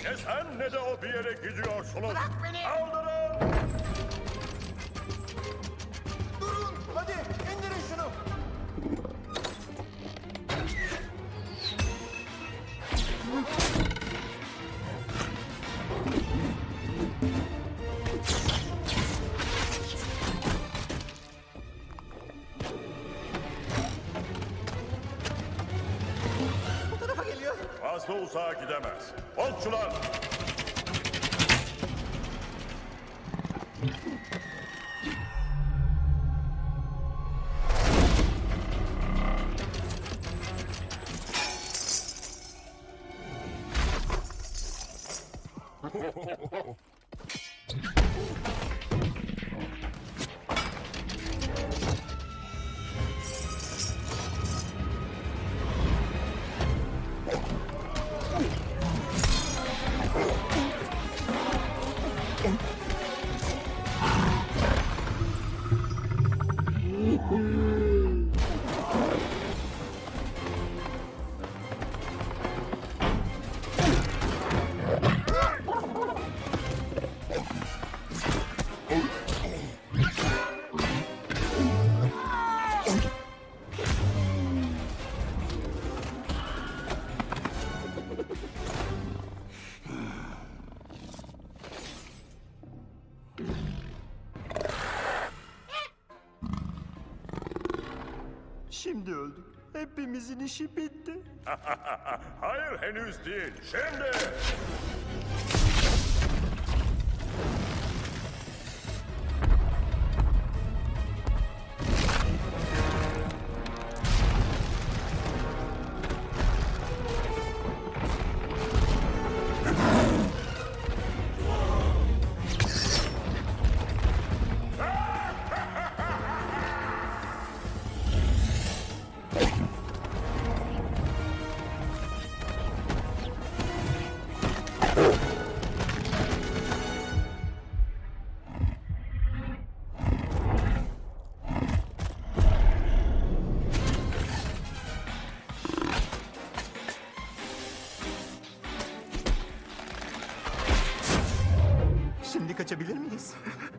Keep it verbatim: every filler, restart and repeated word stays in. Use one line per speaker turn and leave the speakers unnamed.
Ne sen ne de o bir yere gidiyorsunuz.
Bırak beni.
Kaldırın.
Durun. Hadi indirin şunu. Bu tarafa geliyor.
Fazla uzağa gidemez. Okçular.
Şimdi öldük. Hepimizin işi bitti.
Hayır henüz değil. Şimdi.
Şimdi kaçabilir miyiz?